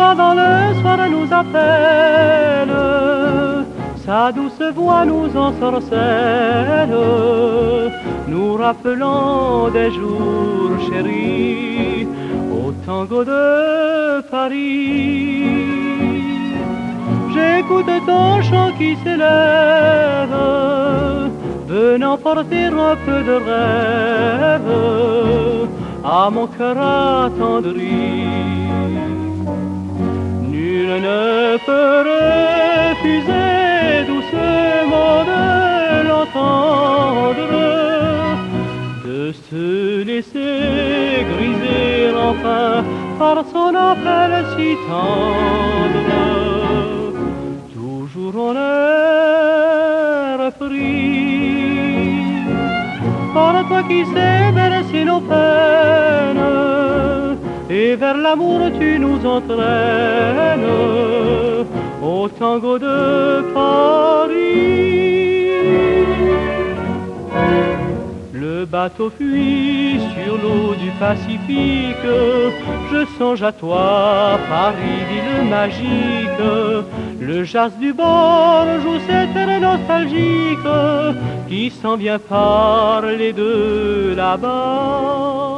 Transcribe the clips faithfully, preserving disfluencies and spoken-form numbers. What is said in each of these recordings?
fois dans le soir nous appelle, sa douce voix nous ensorcelle, nous rappelant des jours chéris au tango de Paris. J'écoute ton chant qui s'élève, venant porter un peu de rêve à mon cœur attendri. Nul ne peut refuser doucement de l'entendre, de se laisser griser enfin par son appel si tendre. Toujours en air pris par toi qui sais bercer nos peines, et vers l'amour tu nous entraînes au tango de Paris. Le bateau fuit sur l'eau du Pacifique, je songe à toi, Paris, ville magique. Le jazz du bord joue cet air nostalgique qui s'en vient parler de là-bas.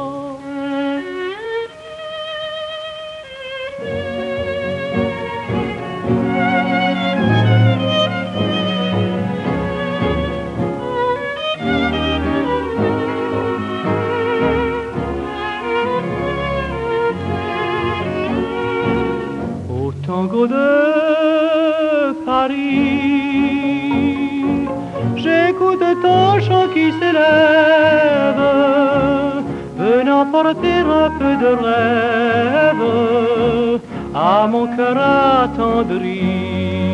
Au tango de Paris, j'écoute ton chant qui s'élève, venant porter un peu de rêve à mon cœur attendri.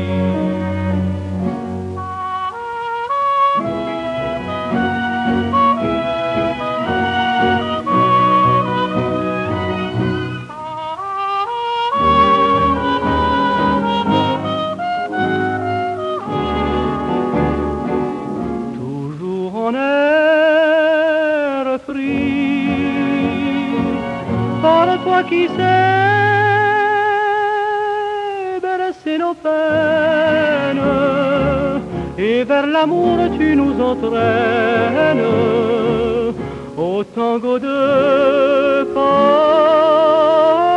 En air pris par toi qui sais bercer nos peines, et vers l'amour tu nous entraînes au tango de Paris.